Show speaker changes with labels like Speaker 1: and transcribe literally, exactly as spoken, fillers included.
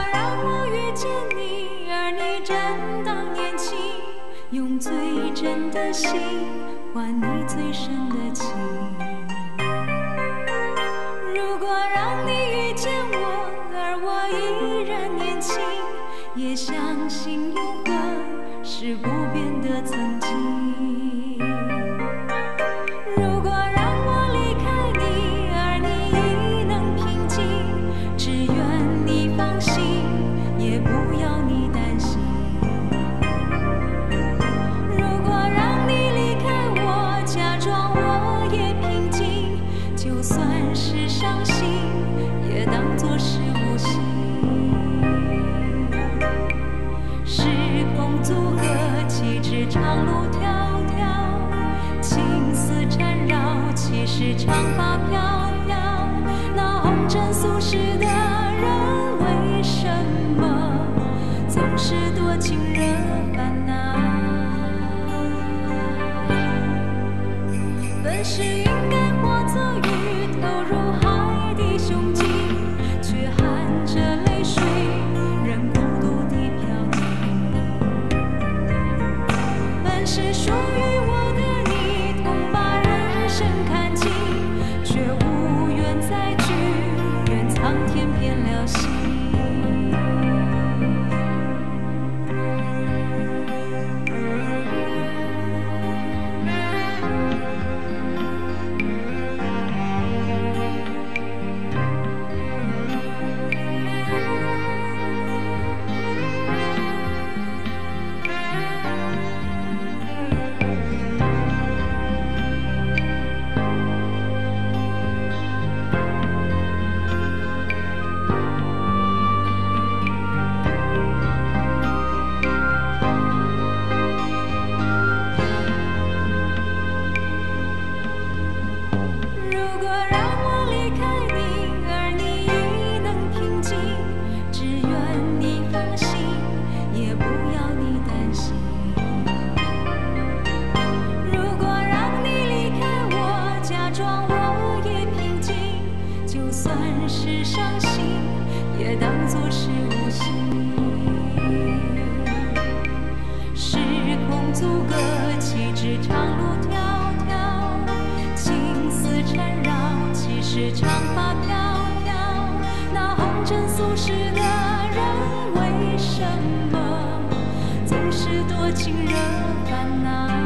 Speaker 1: 让我遇见你，而你正当年轻，用最真的心换你最深的情。如果让你遇见我，而我依然年轻，也相信永恒是不变的曾经。如果让我离开你，而你亦能平静，只愿你放心，也不要你担心。如果让你离开我，假装我也平静，就算是伤心，也当作是无心。时空阻隔，岂知长路迢迢，情丝缠绕，岂是长发飘飘。那红尘俗世的人，为什么总是多情惹烦恼？本是应该化作雨，投入海的胸襟，却含着泪水，任孤独地飘零。本是属于我的你，同把人生看尽，却无缘再聚，愿苍天变了心。是伤心，也当作是无心。时空阻隔，岂知长路迢迢，情丝缠绕，岂是长发飘飘。那红尘俗世的人，为什么总是多情惹烦恼？